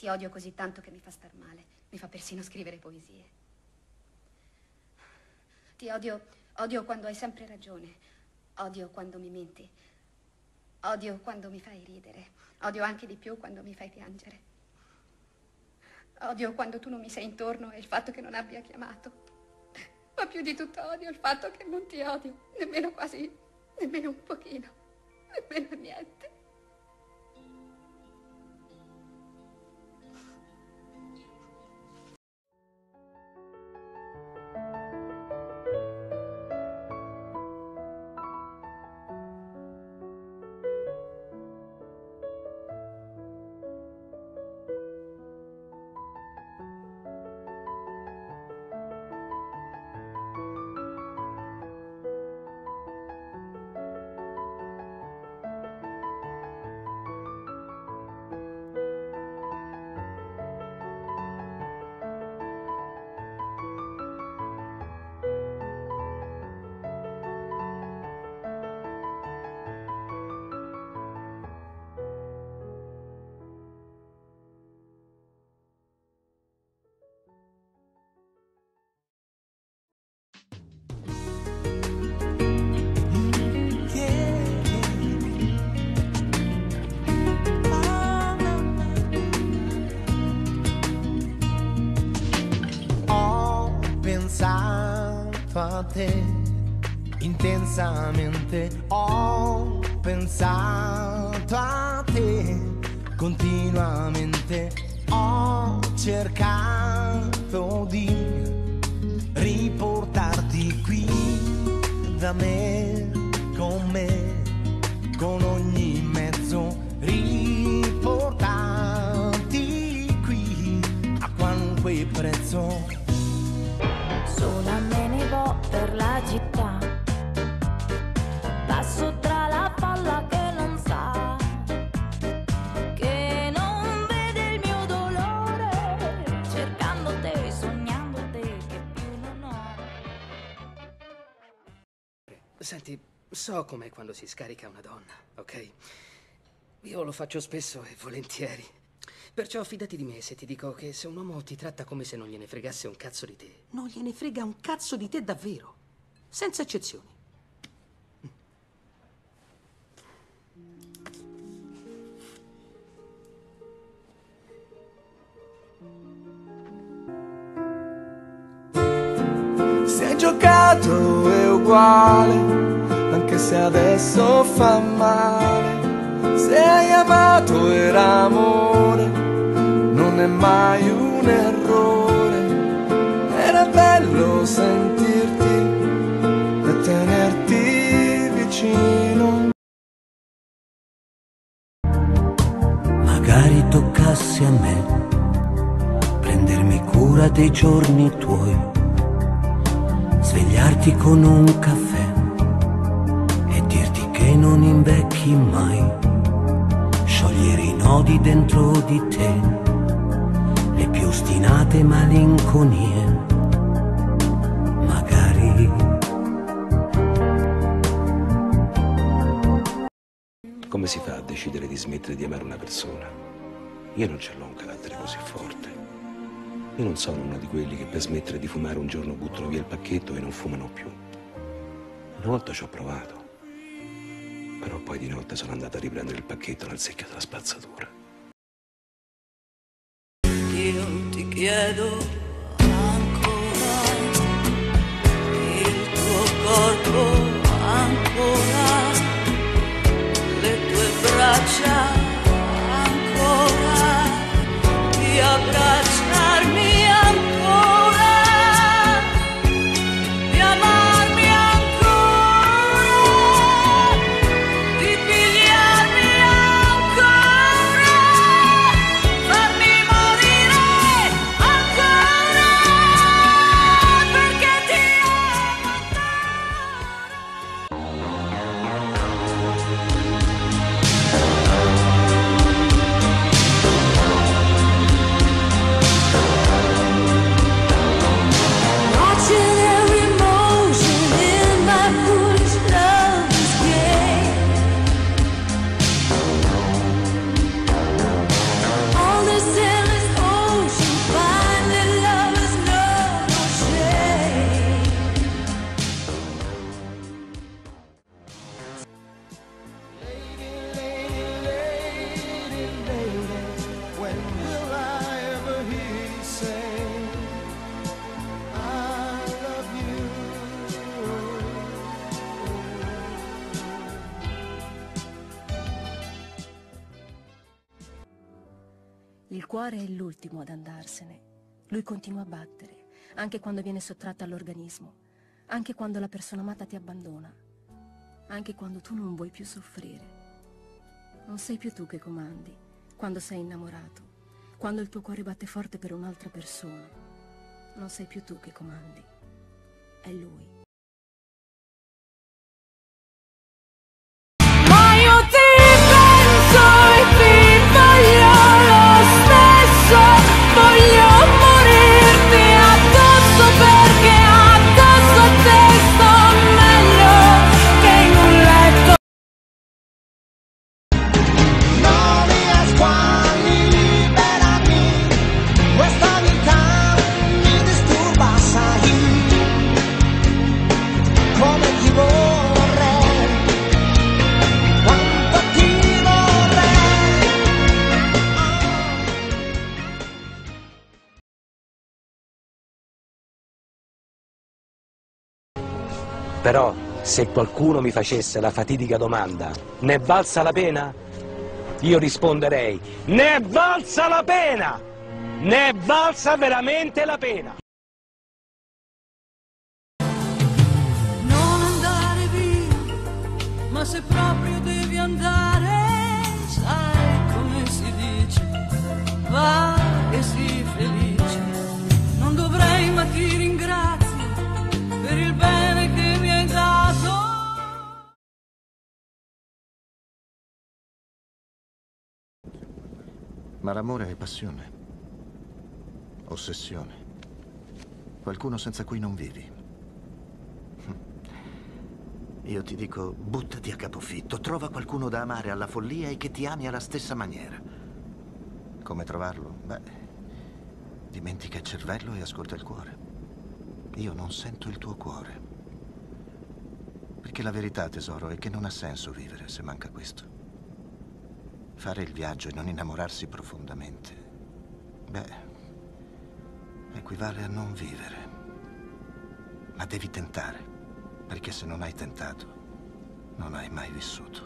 Ti odio così tanto che mi fa star male. Mi fa persino scrivere poesie. Ti odio quando hai sempre ragione. Odio quando mi menti. Odio quando mi fai ridere. Odio anche di più quando mi fai piangere. Odio quando tu non mi sei intorno e il fatto che non abbia chiamato. Ma più di tutto odio il fatto che non ti odio. Nemmeno quasi, nemmeno un pochino. Nemmeno niente. A te intensamente, ho pensato a te continuamente, ho cercato di riportarti qui da me, con ogni mezzo, riportarti qui a qualunque prezzo. Sola me ne vo per la città, passo tra la folla che non sa, che non vede il mio dolore, cercando te, sognando te, che più non ho. Senti, so com'è quando si scarica una donna, ok? Io lo faccio spesso e volentieri. Perciò fidati di me se ti dico che se un uomo ti tratta come se non gliene fregasse un cazzo di te, non gliene frega un cazzo di te davvero, senza eccezioni. Se hai giocato è uguale, anche se adesso fa male. Se hai amato era amore, non è mai un errore. Era bello sentirti e tenerti vicino. Magari toccasse a me prendermi cura dei giorni tuoi, svegliarti con un caffè e dirti che non invecchi mai, sciogliere i nodi dentro di te, le più ostinate malinconie. Magari come si fa a decidere di smettere di amare una persona? Io non ce l'ho un carattere così forte. Io non sono uno di quelli che per smettere di fumare un giorno buttano via il pacchetto e non fumano più. Una volta ci ho provato, però poi di notte sono andato a riprendere il pacchetto nel secchio della spazzatura. Io ti chiedo ancora il tuo corpo, ancora le tue braccia, ancora di abbracciarmi, ancora di amarmi, ancora di pigliarmi, ancora farmi morire, ancora. Il cuore è l'ultimo ad andarsene. Lui continua a battere, anche quando viene sottratto all'organismo, anche quando la persona amata ti abbandona, anche quando tu non vuoi più soffrire. Non sei più tu che comandi, quando sei innamorato, quando il tuo cuore batte forte per un'altra persona. Non sei più tu che comandi, è lui. Ma io ti penso e ti voglio lo stesso, voglio morirti addosso perché addosso a te sto meglio che in un letto. Non riesco a liberarmi, questa vita mi disturba, sai, come ti vorrei, quanto ti vorrei. Però, se qualcuno mi facesse la fatidica domanda, ne è valsa la pena? Io risponderei, ne è valsa la pena! Ne è valsa veramente la pena! Non andare via, ma se proprio devi andare, sai come si dice, va e sii felice. Non dovrei, ma ti ringrazio per il bene che mi hai dato. Ma l'amore è passione, ossessione, qualcuno senza cui non vivi. Io ti dico, buttati a capofitto, trova qualcuno da amare alla follia e che ti ami alla stessa maniera. Come trovarlo? Beh, dimentica il cervello e ascolta il cuore. Io non sento il tuo cuore. Perché la verità, tesoro, è che non ha senso vivere se manca questo. Fare il viaggio e non innamorarsi profondamente, beh, equivale a non vivere. Ma devi tentare, perché se non hai tentato, non hai mai vissuto.